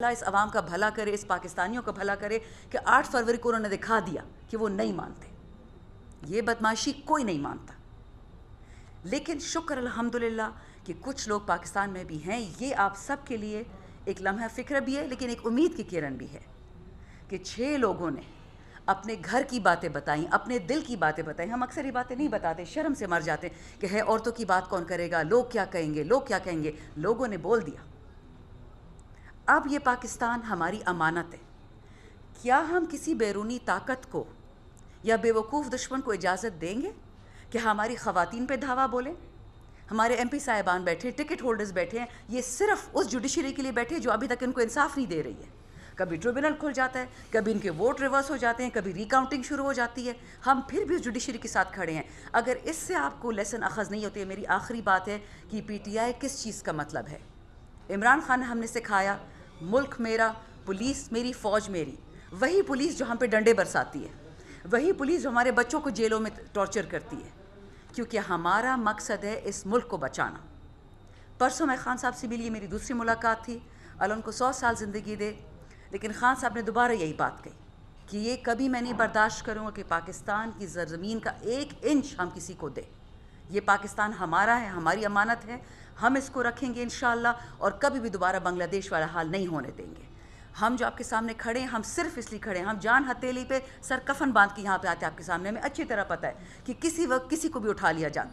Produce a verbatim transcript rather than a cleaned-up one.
इस आवाम का भला करे, इस पाकिस्तानियों का भला करे कि आठ फरवरी को उन्होंने दिखा दिया कि वो नहीं मानते, ये बदमाशी कोई नहीं मानता। लेकिन शुक्र अल्हम्दुलिल्लाह कि कुछ लोग पाकिस्तान में भी हैं। ये आप सब के लिए एक लम्हा फ़िक्र भी है, लेकिन एक उम्मीद की किरण भी है कि छः लोगों ने अपने घर की बातें बताई, अपने दिल की बातें बताई। हम अक्सर ये बातें नहीं बताते, शर्म से मर जाते कि है औरतों की बात कौन करेगा, लोग क्या कहेंगे, लोग क्या कहेंगे। लोगों ने बोल दिया। अब ये पाकिस्तान हमारी अमानत है। क्या हम किसी बैरूनी ताकत को या बेवकूफ़ दुश्मन को इजाज़त देंगे कि हमारी ख़वातीन पे धावा बोलें? हमारे एमपी साहिबान बैठे, टिकट होल्डर्स बैठे हैं, ये सिर्फ उस जुडिशरी के लिए बैठे जो अभी तक इनको इंसाफ नहीं दे रही है। कभी ट्रिब्यूनल खुल जाता है, कभी इनके वोट रिवर्स हो जाते हैं, कभी रिकाउंटिंग शुरू हो जाती है, हम फिर भी उस जुडिशरी के साथ खड़े हैं। अगर इससे आपको लेसन अखज़ नहीं होते, मेरी आखिरी बात है कि पीटीआई किस चीज़ का मतलब है। इमरान खान ने हमने सिखाया मुल्क मेरा, पुलिस मेरी, फ़ौज मेरी। वही पुलिस जो हम पे डंडे बरसाती है, वही पुलिस जो हमारे बच्चों को जेलों में टॉर्चर करती है, क्योंकि हमारा मकसद है इस मुल्क को बचाना। परसों मैं खान साहब से मिली, मेरी दूसरी मुलाकात थी। अल्लाह उनको सौ साल ज़िंदगी दे। लेकिन खान साहब ने दोबारा यही बात कही कि ये कभी मैं नहीं बर्दाश्त करूँगा कि पाकिस्तान की ज़मीन का एक इंच हम किसी को दे। ये पाकिस्तान हमारा है, हमारी अमानत है, हम इसको रखेंगे इंशाअल्लाह, और कभी भी दोबारा बांग्लादेश वाला हाल नहीं होने देंगे। हम जो आपके सामने खड़े हैं, हम सिर्फ इसलिए खड़े हैं, हम जान हथेली पे सर कफन बांध के यहाँ पे आते हैं आपके सामने। हमें अच्छी तरह पता है कि किसी वक्त किसी को भी उठा लिया जाता है।